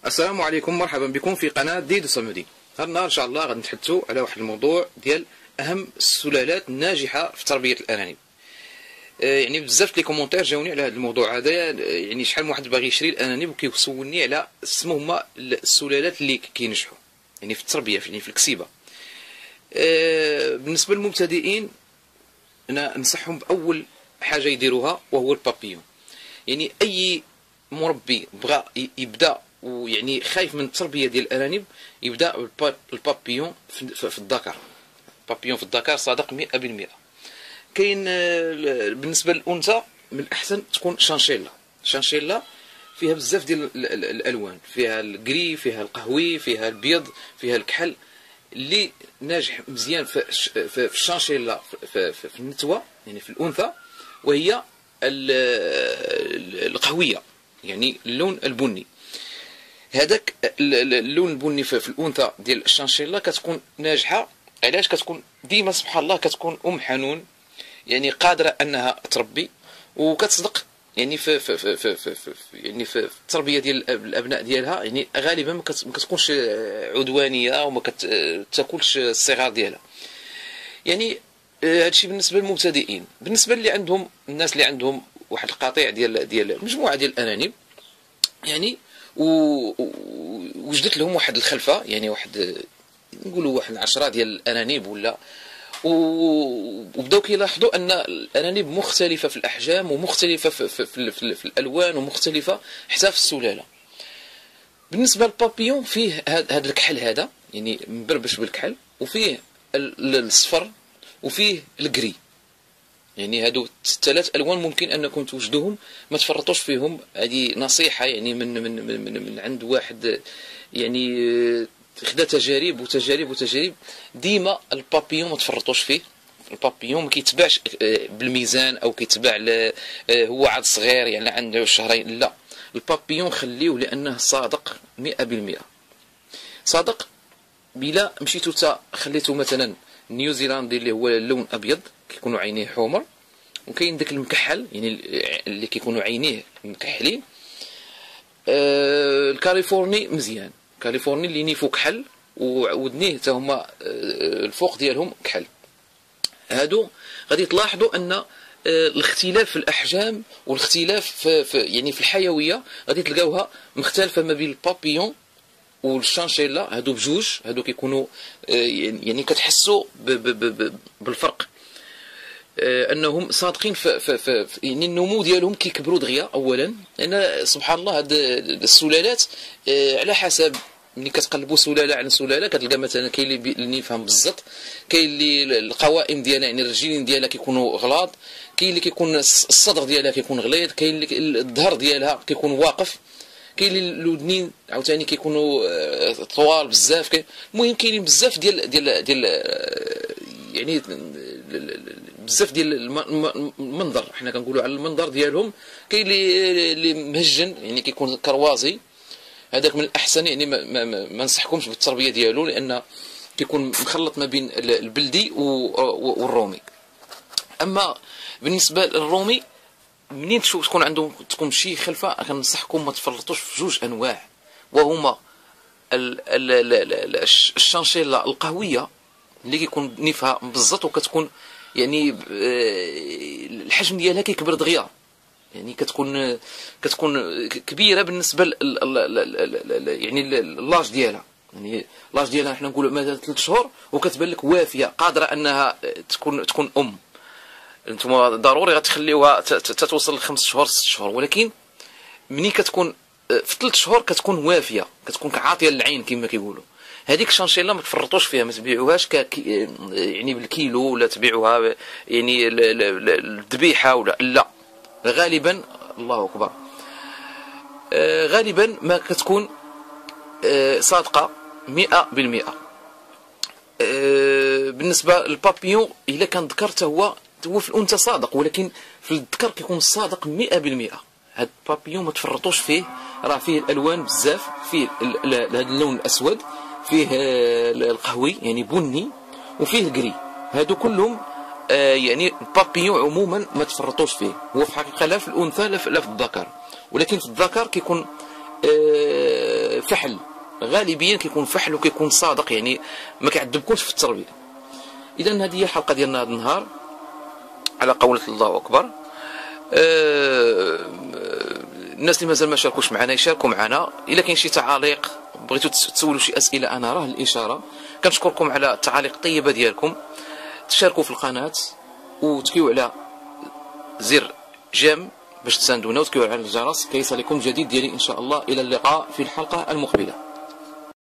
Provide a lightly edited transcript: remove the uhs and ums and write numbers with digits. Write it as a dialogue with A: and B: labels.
A: السلام عليكم، مرحبا بكم في قناة ديدو صمدي. هذا النهار ان شاء الله غادي نتحدثوا على واحد الموضوع ديال اهم السلالات الناجحة في تربية الارانب. يعني بزاف لي كومونتير جاوني على هذا الموضوع هذا، يعني شحال من واحد باغي يشري الارانب وكيسولني على شنو هما السلالات اللي كينجحوا يعني في التربية، يعني في الكسيبة. بالنسبة للمبتدئين انا انصحهم باول حاجة يديروها وهو البابيون. يعني اي مربي بغى يبدا ويعني خايف من التربيه ديال الارانب يبدا البابيون في الذكر. البابيون في الذكر صادق 100%. كاين بالنسبه للانثى من الاحسن تكون شانشيلا. شانشيلا فيها بزاف ديال الالوان، فيها الكري، فيها القهوي، فيها البيض، فيها الكحل. اللي ناجح مزيان في الشانشيلا في النتوه يعني في الانثى وهي القهويه، يعني اللون البني. هذاك اللون البني في الانثى ديال الشانشيلا كتكون ناجحه. علاش؟ كتكون ديما سبحان الله كتكون حنون، يعني قادره انها تربي وكتصدق يعني يعني في التربيه ديال الابناء ديالها. يعني غالبا ما كتكونش عدوانيه وما كتاكلش الصغار ديالها. يعني هادشي بالنسبه للمبتدئين. بالنسبه اللي عندهم الناس اللي عندهم واحد القطيع ديال مجموعه ديال الارانب، يعني وجدت لهم واحد الخلفه، يعني واحد نقولوا واحد 10 ديال الارانب ولا، وبداو كيلاحظوا ان الارانب مختلفه في الاحجام ومختلفه في الالوان ومختلفه حتى في السلاله. بالنسبه للبابيون فيه هذا الكحل هذا، يعني مبربش بالكحل، وفيه الصفر، وفيه الكري. يعني هادو الثلاث الوان ممكن انكم توجدوهم، ما تفرطوش فيهم. هذه نصيحه يعني من عند واحد يعني خدا تجارب وتجارب وتجارب. ديما البابيون ما تفرطوش فيه. البابيون ما كيتباعش بالميزان او كيتباع هو عاد صغير يعني عنده شهرين، لا. البابيون خليوه لانه صادق 100%. صادق بلا مشيتو تا خليتو مثلا نيوزيلندي اللي هو اللون ابيض كيكونوا عينيه حمر، وكاين داك المكحل يعني اللي كيكونوا عينيه مكحلين. الكاليفورني مزيان، الكاليفورني اللي نيفو كحل وودنيه حتى هما الفوق ديالهم كحل. هادو غادي تلاحظوا ان الاختلاف في الاحجام والاختلاف في يعني في الحيويه غادي تلقاوها مختلفه ما بين البابيون والشانشيلا. هادو بجوج، هادو كيكونوا يعني كتحسوا بالفرق، انهم صادقين في يعني النمو ديالهم كيكبروا دغيا. اولا لان سبحان الله هاد السلالات على حسب ملي كتقلبوا سلاله على سلاله كتلقى مثلا كاين اللي يفهم بالزط، كاين اللي القوائم ديالها يعني الرجلين ديالها كيكونوا غلاظ، كاين اللي كيكون الصدر ديالها كيكون غليظ، كاين اللي الظهر ديالها كيكون واقف، كاين اللي الودنين عاوتاني كيكونوا طوال بزاف. المهم كاينين بزاف ديال يعني بزاف ديال المنظر، حنا كنقولوا على المنظر ديالهم. كاين اللي مهجن يعني كيكون كروازي، هذاك من الاحسن يعني ما ننصحكمش بالتربيه ديالو لان كيكون مخلط ما بين البلدي والرومي. اما بالنسبه للرومي منين تكون عندهم تكون شي خلفه كنصحكم ما تفرطوش في جوج انواع، وهما الشانشيلا القهويه اللي كيكون نيفها بالزط وكتكون يعني الحجم ديالها كيكبر دغيا، يعني كتكون كبيره بالنسبه يعني اللاج ديالها. يعني اللاج ديالها حنا نقولوا مثلا 3 شهور وكتبان لك وافيه قادره انها تكون ام. انتم ضروري غتخليوها تتوصل ل 5 شهور 6 شهور، ولكن ملي كتكون في 3 شهور كتكون وافيه، كتكون عاطيه للعين كما كيقولوا. هذيك الشانشيلا ما تفرطوش فيها، ما تبيعوهاش يعني بالكيلو ولا تبيعوها يعني الذبيحه ولا لا. غالبا الله اكبر غالبا ما كتكون صادقه 100%. بالنسبه للبابيون الا كان ذكر هو في الانثى صادق، ولكن في الذكر كيكون صادق 100%. هاد البابيون ما تفرطوش فيه، راه فيه الالوان بزاف، فيه هذا اللون الاسود، فيه القهوي يعني بني، وفيه الكري. هادو كلهم يعني البابيون عموما ما تفرطوش فيه. هو في الحقيقه لا في الانثى لا في الذكر، ولكن في الذكر كيكون فحل، غالبيا كيكون فحل وكيكون صادق، يعني ما كيعذبكمش في التربيه. اذا هذه هي الحلقه ديالنا هذا النهار على قولة الله اكبر. الناس اللي مازال ما شاركوش معنا يشاركوا معنا. الا كاين شي تعاليق بغيتو تسولوا شي اسئله، انا راه الاشاره. كنشكركم على التعاليق الطيبه ديالكم. تشاركوا في القناه وتكيو على زر جيم باش تساندونا، وتكيو على الجرس كيصلكم الجديد ديالي ان شاء الله. الى اللقاء في الحلقه المقبله.